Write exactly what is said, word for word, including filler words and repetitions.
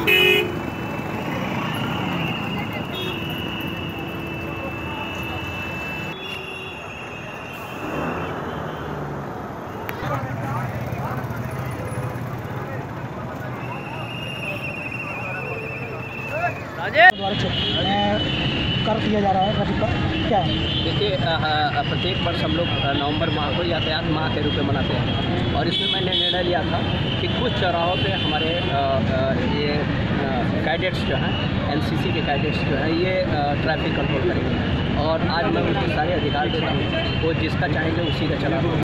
कर दिया जा रहा है ट्रैफिक का क्या है? देखिए, प्रत्येक वर्ष हम लोग नवंबर माह को यातायात माह के रूप में मनाते हैं और इसमें मैंने निर्णय लिया था कि कुछ चौराहों पे हमारे ये कैडेट्स जो हैं, एनसीसी के कैडेट्स जो हैं, ये ट्रैफिक कंट्रोल करेंगे और आज मैं उनके सारे अधिकार देता हूँ। वो जिसका चाहेंगे उसी का चला